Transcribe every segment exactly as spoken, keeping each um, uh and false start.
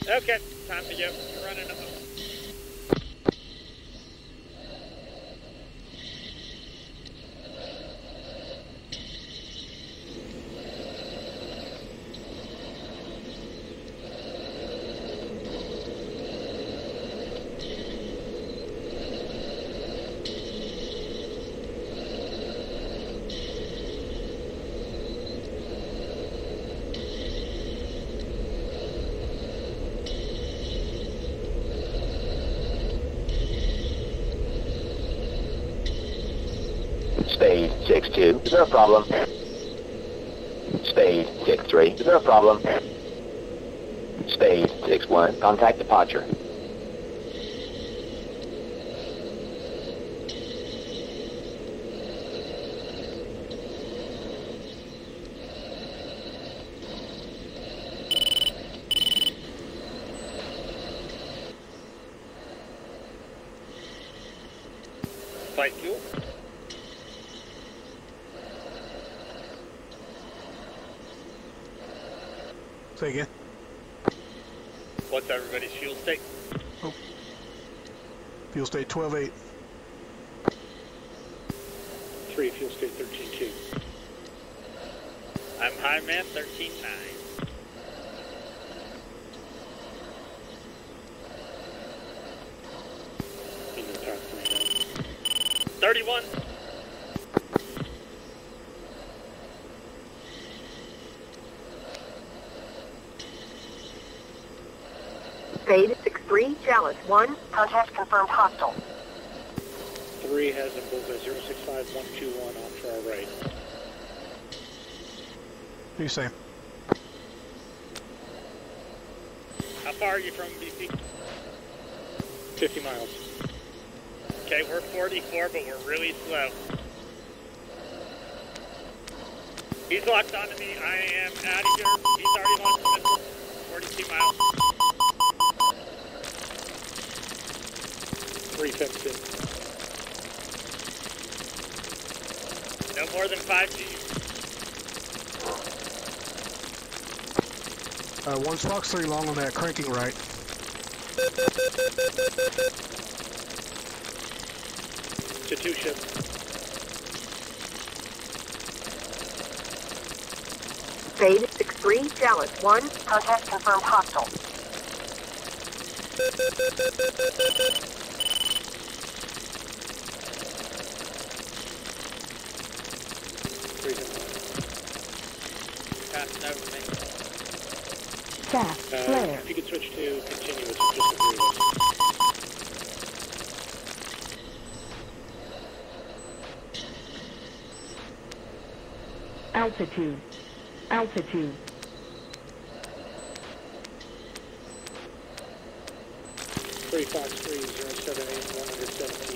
Okay, time to go. You're running up. Spade six two, is there a problem? Spade six three, is there a problem? Spade six one, contact departure. Flight fuel. Say again. What's everybody's fuel state? Oh. Fuel state twelve eight. Three, fuel state thirteen two. I'm high man thirteen nine. thirty-one. Spade six three, Chalice one, contact confirmed hostile. Three has a bullseye zero six five one two one off to our right. What are you saying? How far are you from B C? fifty miles. Okay, we're forty-four, but we're really slow. He's locked onto me. I am out of here. He's already launched the missile. forty-two miles. Three fenced in. No more than five G. Uh, one's Fox three long on that cranking right. To two ship. Spade six three, Chalice one, contact confirmed hostile. Passing over me. Fast, Uh, flare. if you could switch to continuous, just the three of us. Altitude. Altitude. Three Fox three zero seven eight one hundred seventeen.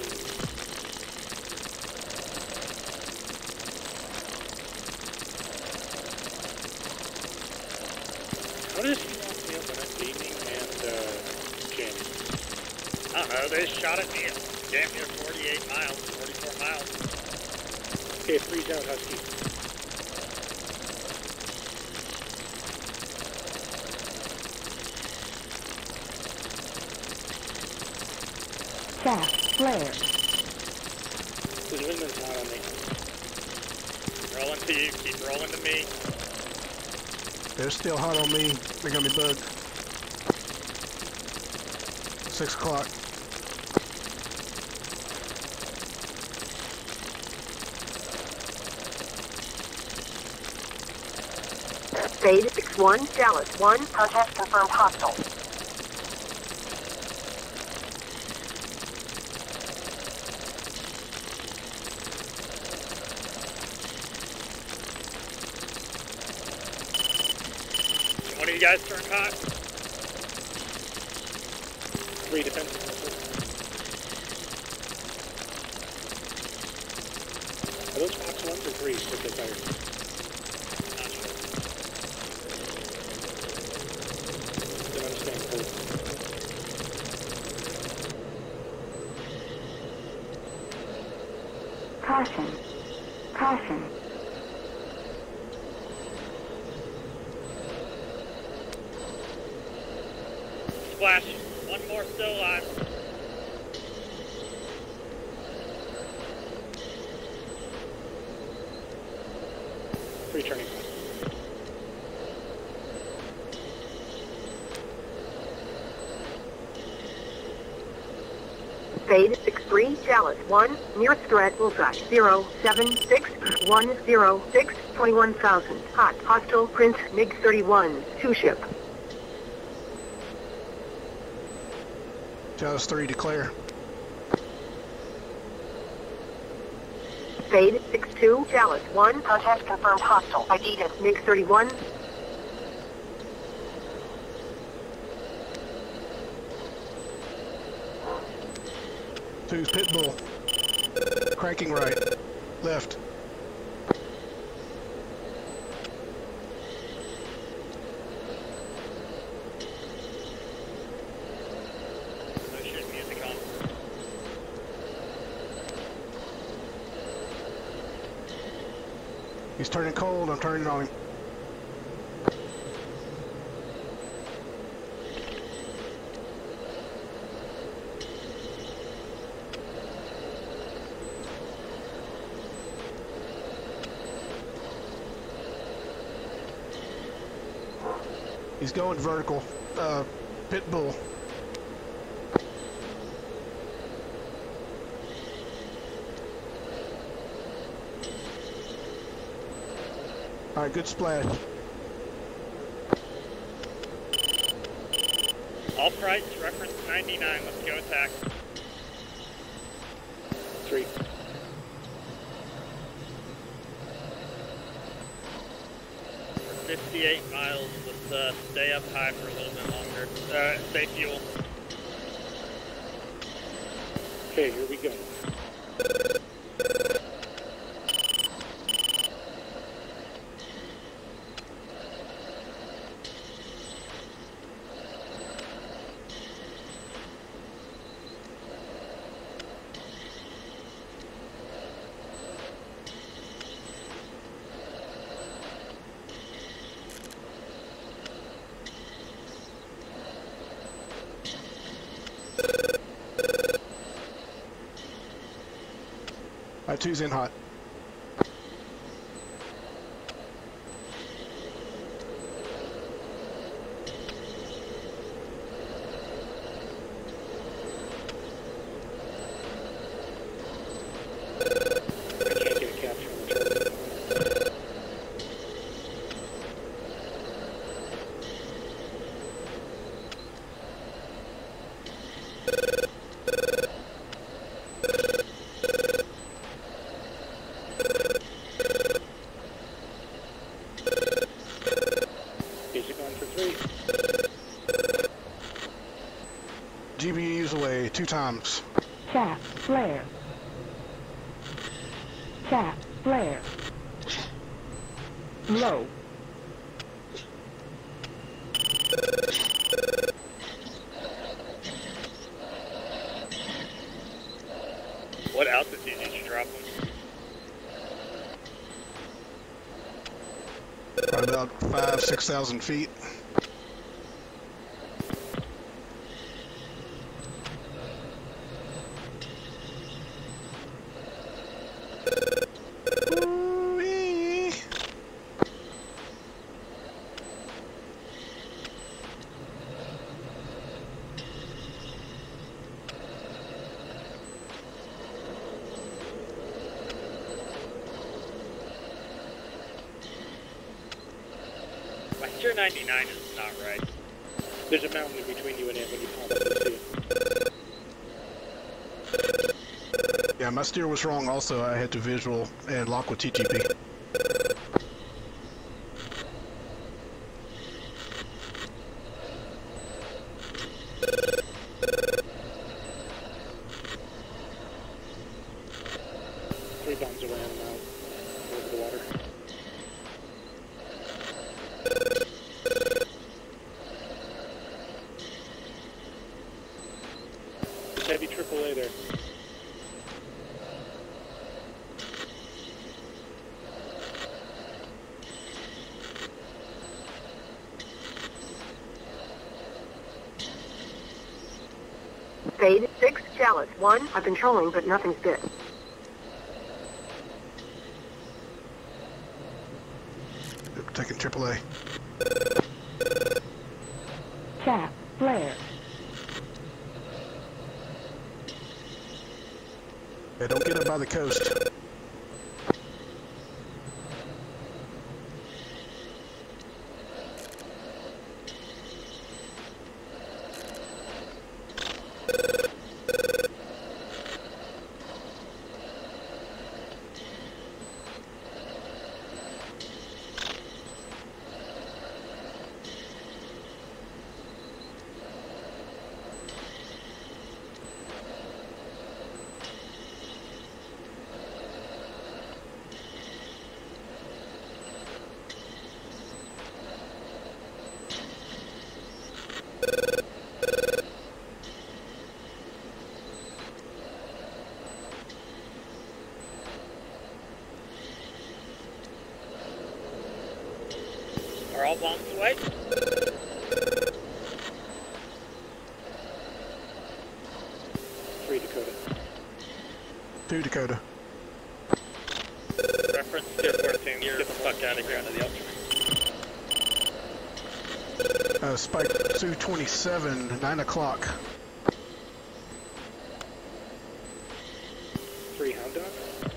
How does he lock me up when I'm beaming and uh, jamming? I don't know. They shot at me at damn near forty-eight miles, forty-four miles. Okay, three's out, Husky. Fast, flare. His wingman's not on me. Rolling to you. Keep rolling to me. They're still hot on me. They got me bugged. Six o'clock. Spade six one, Chalice one, contact confirmed hostile. One of you guys turned hot. Three defensive missiles. Are those Fox ones or threes that get fired? Not sure. Don't understand code. Caution. Caution. splash. One more still alive. Three turning point. Spade six three, Chalice one, nearest threat bullseye zero seven six one zero six twenty-one thousand. Hot, hostile, Prince, MiG thirty-one, two ship. Chalice three, declare. Spade six two, Chalice one, contact confirmed hostile. I D it, MiG thirty-one. Two's Pitbull. Cranking right. Left. No shooting music on. He's turning cold. I'm turning on him. He's going vertical. Uh, Pitbull. All right, good splash. All price, reference ninety-nine. Let's go attack. Three. fifty-eight miles. Let's uh, stay up high for a little bit longer. Uh, stay fuel. Okay, here we go. All right, two's in hot. I can't get a capture on the target. Basic on for three. G B Us away two times. Chaff, flare. Chaff, flare. Low. What altitude did you drop them? Probably about five, six thousand feet. Ooh-wee. My Steer ninety-nine is not right. There's a mountain in between you and it when you pop up to see it. Yeah, my steer was wrong also. I had to visual and lock with T T P. Three bombs around and out over the water. There's heavy triple A there. Spade six, Chalice one. I've been trolling, but nothing's bit. Taking triple A. Chaff, flare. Yeah, don't get up by the coast. Are all bombs away? Three Dakota. Two Dakota. Reference zero fourteen. Get the fuck out of here out of the ultra. Uh, Spike two twenty-seven, nine o'clock. Three Hound Dog.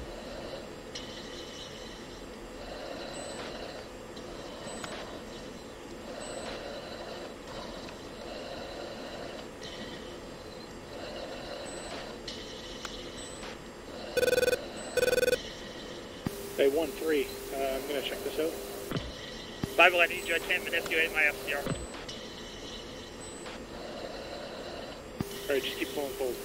Bay one three. Uh, I'm gonna check this out. Bible, I need you. I can't manipulate my F C R. Alright, just keep pulling forward.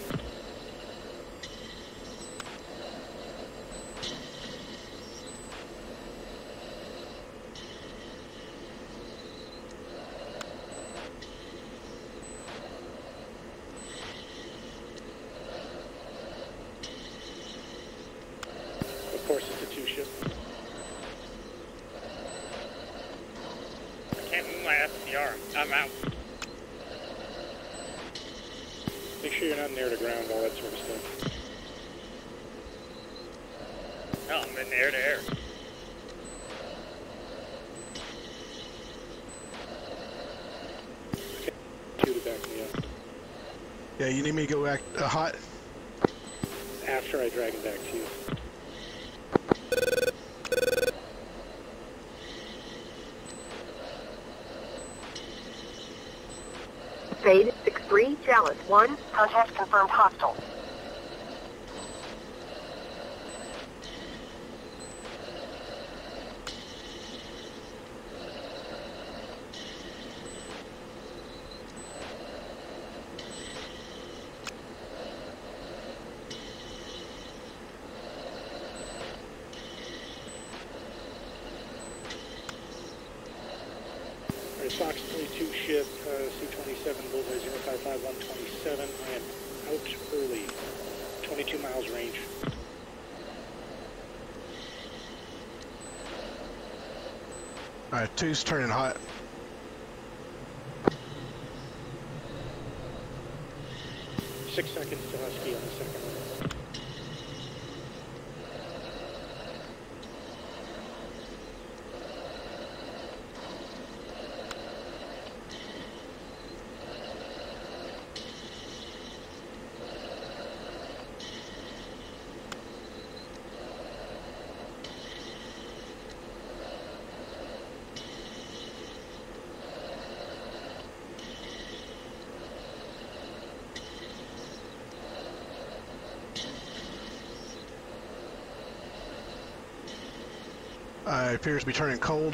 Of course, it's a two ship. I can't move my F C R. I'm out. Make sure you're not near the ground, all that sort of stuff. No, I'm in air to air. Two to back me up. Yeah, you need me to go back uh, hot? After I drag him back to you. Spade six three, Chalice one. Contact confirmed hostile. Alright, Fox twenty-two ship, uh, C twenty-seven, bullseye zero five five one twenty-seven. I am out early. twenty-two miles range. Alright, two's turning hot. Six seconds to Husky on the second one. Uh, it appears to be turning cold.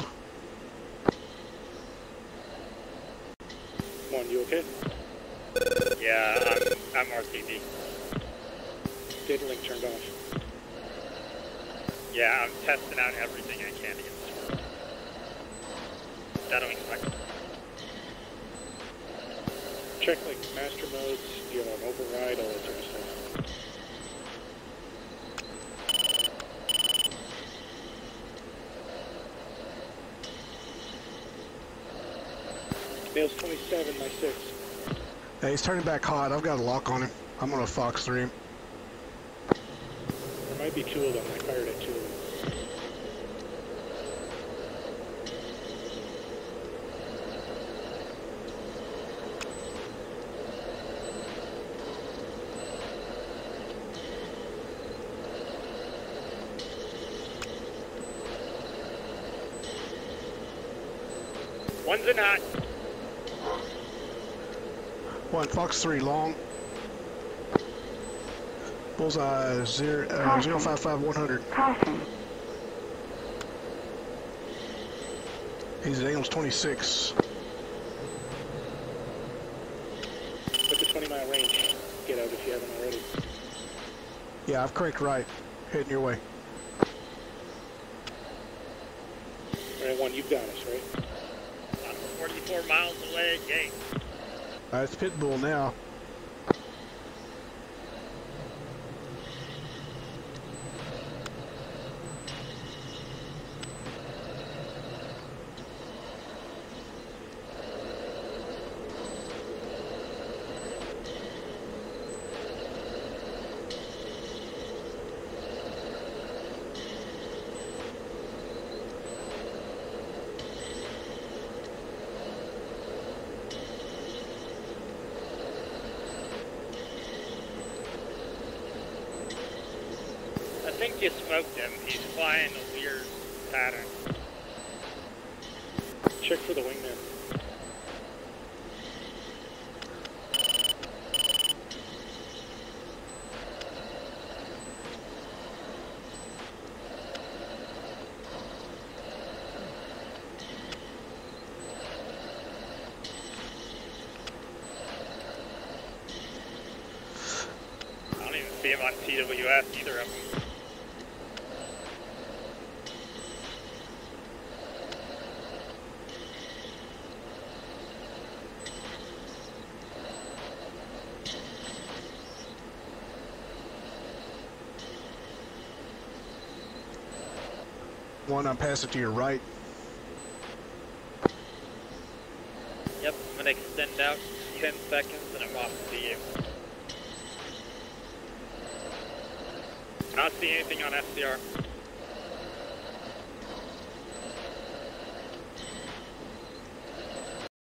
One, you okay? Yeah, I'm, I'm R T B. Data link turned off. Yeah, I'm testing out everything I can against this. Shadowing spec. Check like master modes, you have an override, all that sort of stuff. Nails twenty-seven, my six. Hey, he's turning back hot. I've got a lock on him. I'm gonna Fox three him. There might be two of them. I fired at two of them. One's in hot. One, Fox three, long. Bullseye, zero, uh, zero five five one hundred. Caution. He's at angles twenty-six. Put the twenty mile range. Get out if you haven't already. Yeah, I've cranked right. Heading your way. Alright, one, you've got us, right? I'm forty-four miles away, gang. Uh, it's Pitbull now. I think you smoked him. He's flying a weird pattern. Check for the wingman. I don't even see him on T W S, either of them. One, I'm passing to your right. Yep, I'm gonna extend out ten seconds and I'm off to you. I don't see anything on S C R.